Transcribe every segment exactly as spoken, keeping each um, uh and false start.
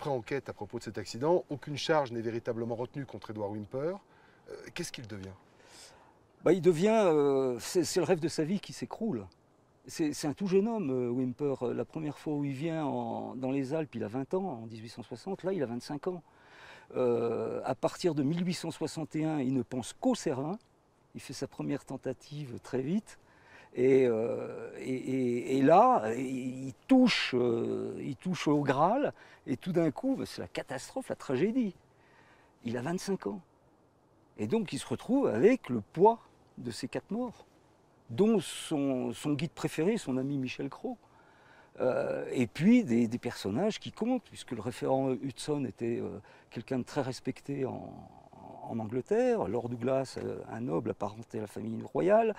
après enquête à propos de cet accident, aucune charge n'est véritablement retenue contre Edward Whymper. Euh, Qu'est-ce qu'il devient? Bah, il devient, euh, c'est le rêve de sa vie qui s'écroule. C'est un tout jeune homme, euh, Whymper. La première fois où il vient en, dans les Alpes, il a vingt ans, en mille huit cent soixante. Là, il a vingt-cinq ans. Euh, à partir de mille huit cent soixante et un, il ne pense qu'au Cervin. Il fait sa première tentative très vite. Et, euh, et, et, et là, il touche, euh, il touche au Graal. Et tout d'un coup, bah, c'est la catastrophe, la tragédie. Il a vingt-cinq ans. Et donc, il se retrouve avec le poids de ces quatre morts, dont son, son guide préféré, son ami Michel Cros. Euh, et puis des, des personnages qui comptent, puisque le référent Hudson était euh, quelqu'un de très respecté en, en Angleterre, Lord Douglas, euh, un noble apparenté à la famille royale.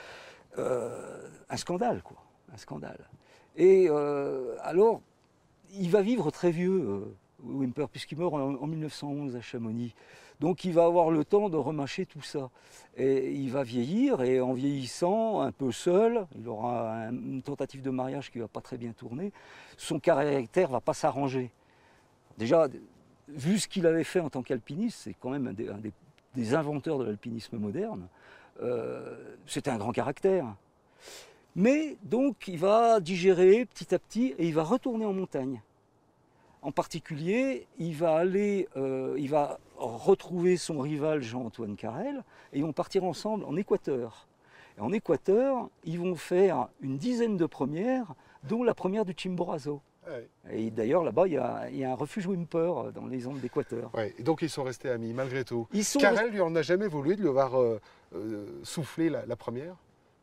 Euh, un scandale, quoi, un scandale. Et euh, alors, il va vivre très vieux, euh, Whymper, puisqu'il meurt en, en mille neuf cent onze à Chamonix. Donc il va avoir le temps de remâcher tout ça. Et il va vieillir, et en vieillissant, un peu seul, il aura un, une tentative de mariage qui ne va pas très bien tourner, son caractère ne va pas s'arranger. Déjà, vu ce qu'il avait fait en tant qu'alpiniste, c'est quand même un des, un des, des inventeurs de l'alpinisme moderne, euh, c'était un grand caractère. Mais donc il va digérer petit à petit, et il va retourner en montagne. En particulier, il va aller, euh, il va retrouver son rival Jean-Antoine Carrel et ils vont partir ensemble en Équateur. Et en Équateur, ils vont faire une dizaine de premières, dont la première du Chimborazo. Ouais. Et d'ailleurs, là-bas, il, il y a un refuge Whymper dans les Andes d'Équateur. Ouais. Et donc, ils sont restés amis, malgré tout. Ils sont Carrel rest... lui en a jamais voulu de lui avoir euh, euh, soufflé la, la première?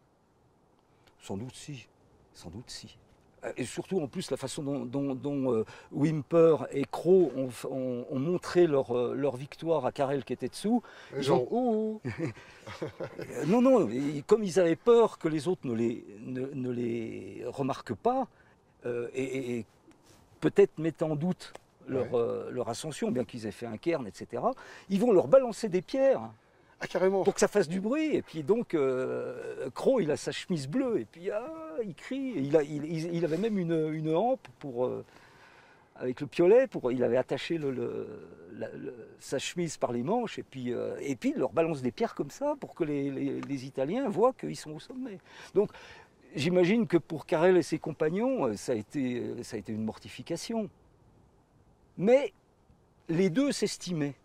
Sans doute si, sans doute si. Et surtout, en plus, la façon dont, dont, dont euh, Whymper et Cros ont, ont, ont montré leur, euh, leur victoire à Carrel qui était dessous. Genre, ont... ouh Non, non, et comme ils avaient peur que les autres ne les, ne, ne les remarquent pas, euh, et, et peut-être mettent en doute leur, ouais. euh, leur ascension, bien qu'ils aient fait un cairn, et cetera, ils vont leur balancer des pierres. Ah, carrément. Pour que ça fasse du bruit. Et puis donc, euh, Cros, il a sa chemise bleue, et puis ah, il crie. Il, a, il, il avait même une, une hampe pour, euh, avec le piolet, pour, il avait attaché le, le, la, le, sa chemise par les manches, et puis, euh, et puis il leur balance des pierres comme ça pour que les, les, les Italiens voient qu'ils sont au sommet. Donc, j'imagine que pour Carrel et ses compagnons, ça a été, ça a été une mortification. Mais les deux s'estimaient.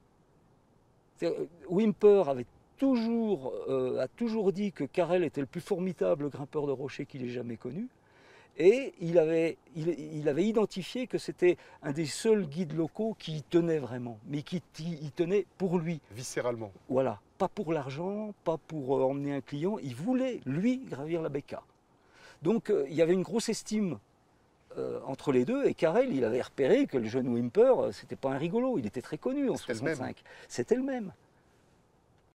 Whymper avait toujours, euh, a toujours dit que Carrel était le plus formidable grimpeur de rochers qu'il ait jamais connu. Et il avait, il, il avait identifié que c'était un des seuls guides locaux qui y tenait vraiment, mais qui y tenait pour lui. Viscéralement. Voilà, pas pour l'argent, pas pour euh, emmener un client, il voulait, lui, gravir la Becca. Donc euh, il y avait une grosse estime Euh, entre les deux, et Carrel, il avait repéré que le jeune Whymper, c'était pas un rigolo, il était très connu en soixante-cinq. C'était le même.